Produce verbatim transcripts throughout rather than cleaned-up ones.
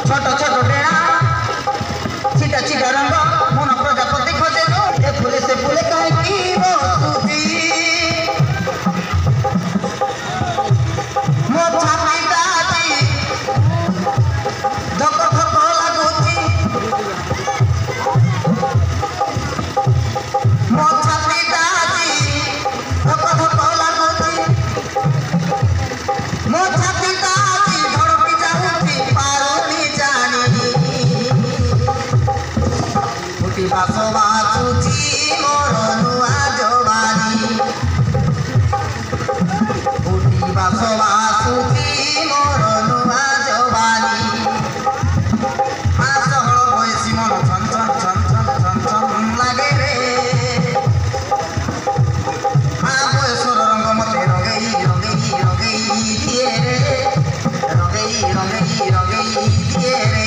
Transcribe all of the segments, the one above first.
छोट छोट डेणा छिटा छिटा रंग मन प्रजापति खोजे ए फुले से फुले कहीं बसुची मो छातीटा धक धक लगुची मो छातीटा धक धक लगुची मो छातीटा धड़की जाऊची पारुनी जानी फुटी बास बासुची मोर नुआ जवानी फुटी बास बासुची मोर नुआ जवानी आस हल बयसी मन छन छन छन छन छन छन लागे रे आ बयसर रंग मते रंगई रंगई रंगई दिए रे रंगई रंगई रंगई दिए रे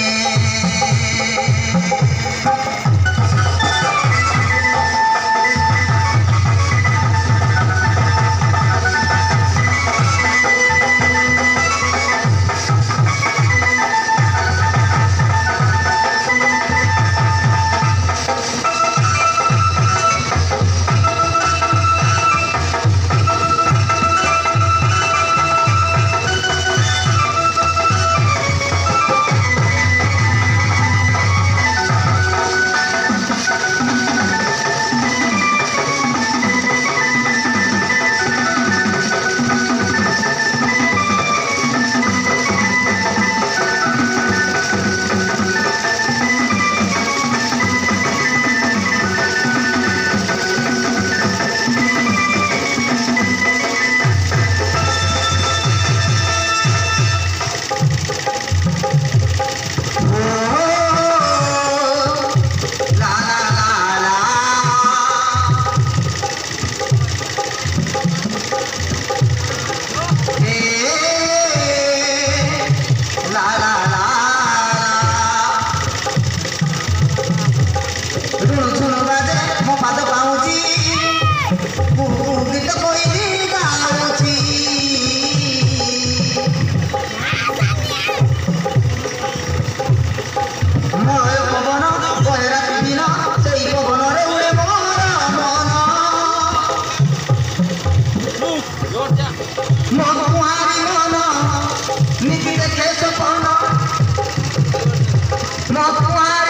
मकुआरी मन निजी देखे सपन मकुआ